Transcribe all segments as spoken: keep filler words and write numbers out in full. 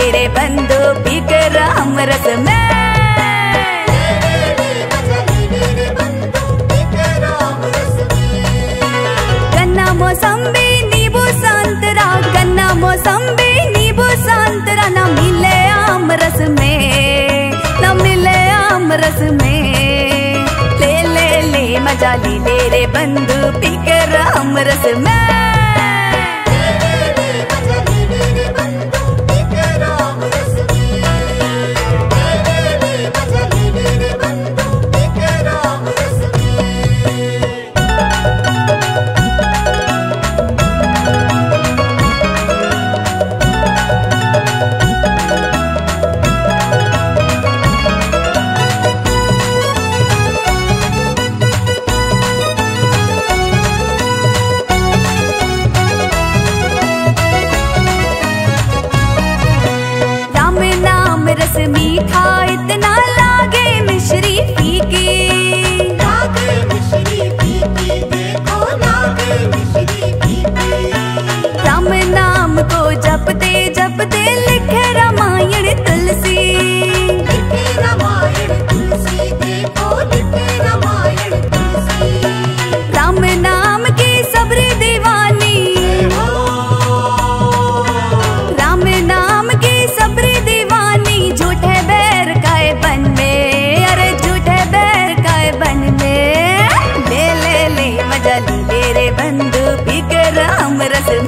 ले रे बंधु पी के राम रस में। गन्ना मौसम्बी नींबू संतरा, गन्ना मौसम्बी नींबू संतरा ना मिले आम रस में, ना मिले आम रस में। ले ले ले मजा ले ले रे बंधु पी के राम रस में। रस मीठा इतना लागे मिश्री फीकी, लागे मिश्री फीकी, देखो लागे मिश्री फीकी। राम नाम को जपते जपते लिखे रामायण तुलसी, लिखे रामायण तुलसी, देखो लिखे रामायण तुलसी। राम नाम की सबरी दीवानी, राम नाम की सबरी दीवानी, झूठे बैर काए बन में, अरे झूठे बैर काए बन में। ले ले ले मजा ले ले रे बंधु पी के राम रस में।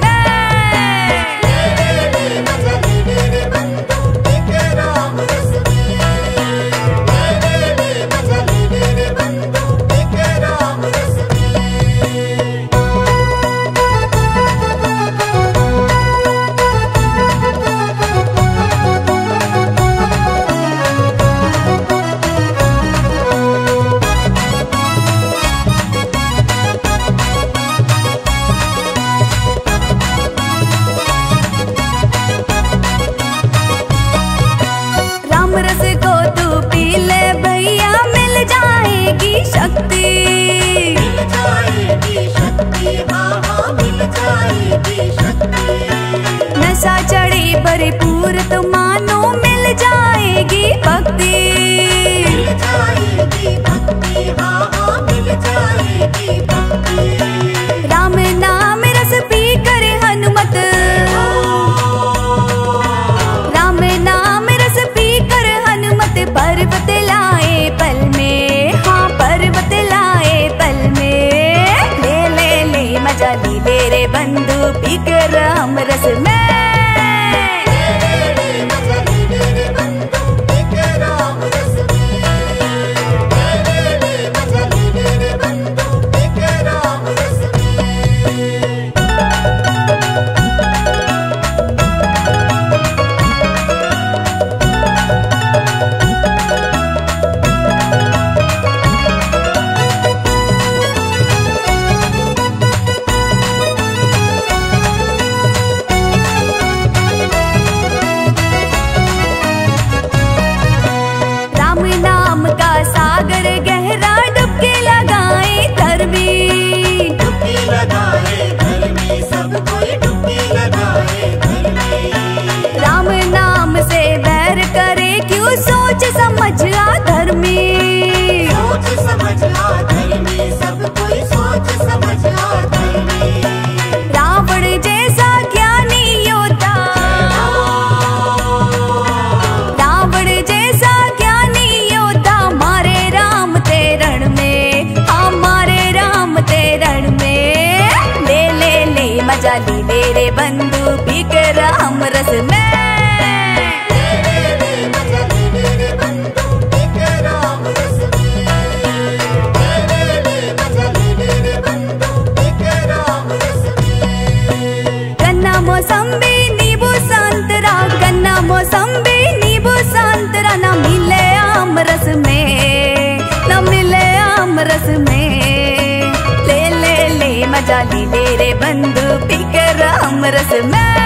रस को तू पी ले भैया मिल जाएगी शक्ति, मिल जाएगी शक्ति, हाँ हाँ मिल जाएगी शक्ति। नशा चढ़ी भरपूर तो मानो मिल जाएगी भक्ति, मिल जाएगी भक्ति, हाँ हाँ मिल जाएगी भक्ति। राम नाम रस पी कर हनुमत, राम नाम रस पी कर हनुमत पर्वत लाए पल में, हाँ पर्वत लाए पल में। ले ले ले मजा ले ले रे बंधु पी के राम रस में। सागर गहरा डुबकी लगाए धर्मी, डुबकी लगाए धर्मी, सब कोई डुबकी लगाए धर्मी। राम नाम से बैर करे क्यों सोच समझ आ धर्मी, सोच समझ आ धर्मी, सब कोई सोच समझ आ धर्मी। रावण जैसा ज्ञानी योद्धा, रावण जैसा ज्ञानी योद्धा मारे राम तेरण में, हमारे राम तेरण में। ले ले ले मजा ले ले रे बंधु पी के राम रस में। गन्ना मौसम्बी नींबू संतरा, गन्ना मौसम्बी नींबू संतरा ना मिले आम रस में, ना मिले आम रस में। ले ले ले मजा ले ले रे बंधु पी के राम रस में।